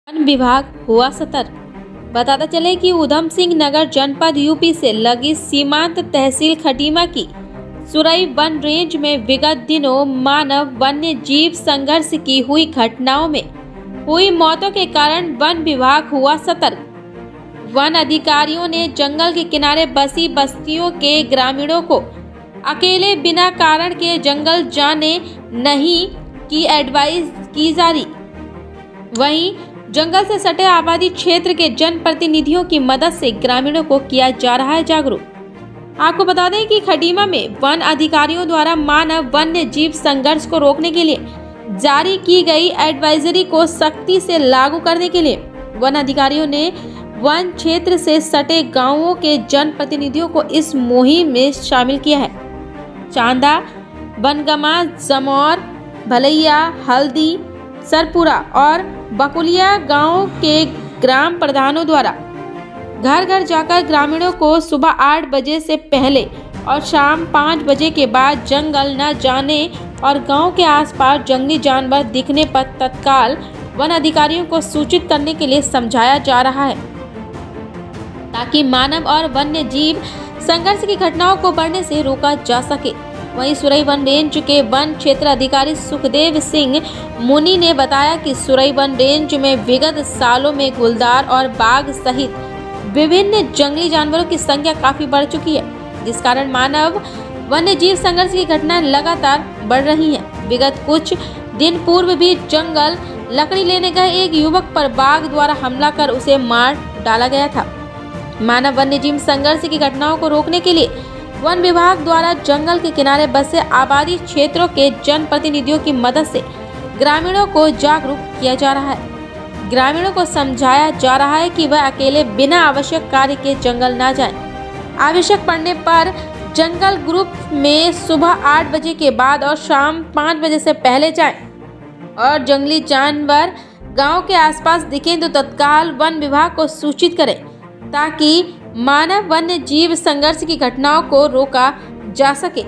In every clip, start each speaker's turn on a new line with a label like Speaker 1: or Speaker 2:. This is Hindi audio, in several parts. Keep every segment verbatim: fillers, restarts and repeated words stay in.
Speaker 1: वन विभाग हुआ सतर्क। बताते चले कि ऊधम सिंह नगर जनपद यूपी से लगी सीमांत तहसील खटीमा की सुरई वन रेंज में विगत दिनों मानव वन्य जीव संघर्ष की हुई घटनाओं में हुई मौतों के कारण वन विभाग हुआ सतर्क। वन अधिकारियों ने जंगल के किनारे बसी बस्तियों के ग्रामीणों को अकेले बिना कारण के जंगल जाने नहीं की एडवाइस की जारी। वहीं जंगल से सटे आबादी क्षेत्र के जनप्रतिनिधियों की मदद से ग्रामीणों को किया जा रहा है जागरूक। आपको बता दें कि खटीमा में वन अधिकारियों द्वारा मानव वन्य जीव संघर्ष को रोकने के लिए जारी की गई एडवाइजरी को सख्ती से लागू करने के लिए वन अधिकारियों ने वन क्षेत्र से सटे गांवों के जनप्रतिनिधियों को इस मुहिम में शामिल किया है। चांदा, बनगमा, जमौर, भलैया, हल्दी, सरपुरा और बकुलिया गांव के ग्राम प्रधानों द्वारा घर घर जाकर ग्रामीणों को सुबह आठ बजे से पहले और शाम पाँच बजे के बाद जंगल न जाने और गांव के आसपास जंगली जानवर दिखने पर तत्काल वन अधिकारियों को सूचित करने के लिए समझाया जा रहा है, ताकि मानव और वन्य जीव संघर्ष की घटनाओं को बढ़ने से रोका जा सके। वहीं सुरई वन रेंज के वन क्षेत्र अधिकारी सुखदेव सिंह मुनि ने बताया कि सुरई वन रेंज में विगत सालों में गुलदार और बाघ सहित विभिन्न जंगली जानवरों की संख्या काफी बढ़ चुकी है, जिस कारण मानव वन्य जीव संघर्ष की घटनाएं लगातार बढ़ रही हैं। विगत कुछ दिन पूर्व भी जंगल लकड़ी लेने गए एक युवक पर बाघ द्वारा हमला कर उसे मार डाला गया था। मानव वन्य जीव संघर्ष की घटनाओं को रोकने के लिए वन विभाग द्वारा जंगल के किनारे बसे आबादी क्षेत्रों के जनप्रतिनिधियों की मदद से ग्रामीणों को जागरूक किया जा रहा है। ग्रामीणों को समझाया जा रहा है कि वह अकेले बिना आवश्यक कार्य के जंगल न जाएं। आवश्यक पड़ने पर जंगल ग्रुप में सुबह आठ बजे के बाद और शाम पाँच बजे से पहले जाएं और जंगली जानवर गांव के आसपास दिखें तो तत्काल वन विभाग को सूचित करें, ताकि मानव वन्य जीव संघर्ष की घटनाओं को रोका जा सके।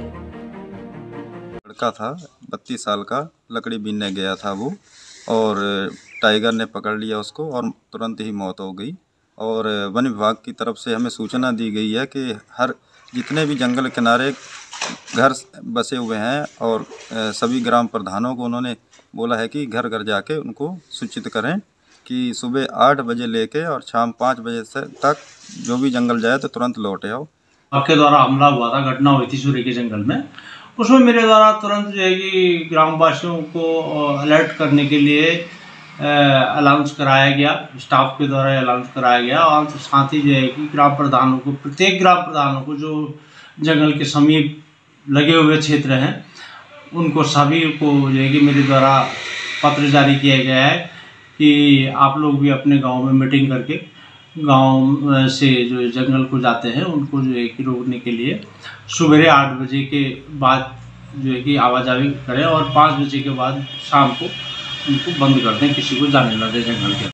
Speaker 2: लड़का था बत्तीस साल का, लकड़ी बीनने गया था वो, और टाइगर ने पकड़ लिया उसको और तुरंत ही मौत हो गई। और वन विभाग की तरफ से हमें सूचना दी गई है कि हर जितने भी जंगल किनारे घर बसे हुए हैं और सभी ग्राम प्रधानों को उन्होंने बोला है कि घर घर जाके उनको सूचित करें कि सुबह आठ बजे लेके और शाम पाँच बजे से तक जो भी जंगल जाए तो तुरंत लौटे आओ। आपके
Speaker 3: द्वारा हमला हुआ था, घटना हुई थी सूर्य के जंगल में, उसमें मेरे द्वारा तुरंत जो है कि ग्रामवासियों को अलर्ट करने के लिए अनाउंस कराया गया, स्टाफ के द्वारा अनाउंस कराया गया, और साथ ही जो है कि ग्राम प्रधानों को, प्रत्येक ग्राम प्रधानों को जो जंगल के समीप लगे हुए क्षेत्र हैं उनको सभी को जो है कि मेरे द्वारा पत्र जारी किया गया है कि आप लोग भी अपने गांव में मीटिंग करके गांव से जो जंगल को जाते हैं उनको जो है कि रोकने के लिए सुबह आठ बजे के बाद जो है कि आवाजाही करें और पाँच बजे के बाद शाम को उनको बंद कर दें, किसी को जाने ना दें जंगल के।